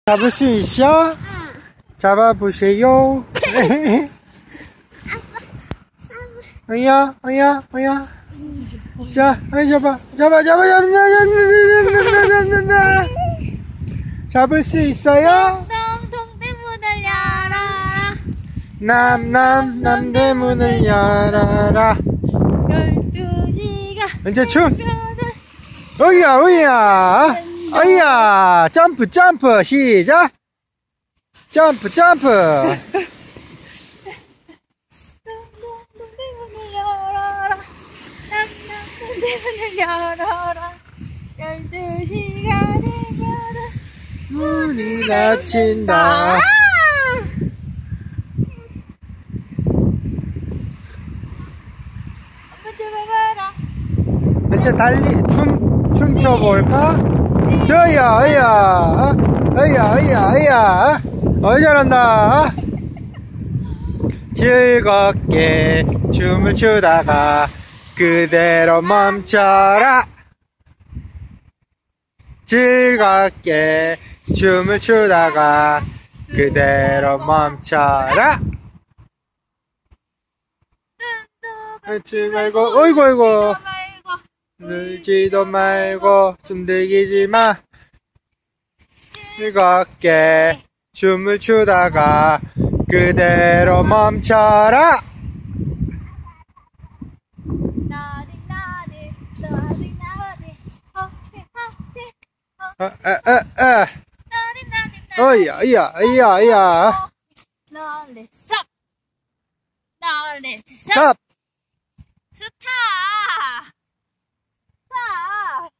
잡을 수 있어? 응. 잡아보세요. 어야. 자, 잡아. 잡을 수 있어요? 동대문을 열어라. 남대문을 열어라. 12시가 이제 춤. 어야. 점프. 시작. 점프. 동대문을 열어라. 동대문을 열어라. 12시가 되면은 문이 닫힌다. 한번 잡아봐라. 이제 춤춰볼까? 어야. 잘한다. 즐겁게 춤을 추다가 그대로 멈춰라. 즐겁게 춤을 추다가 그대로 멈춰라. 하지 말고, 어이구. 늘지도 말고, 숨들이지 마. 즐겁게 춤을 추다가 그대로 멈춰라. 어야. 스탑. 스탑. 스탑.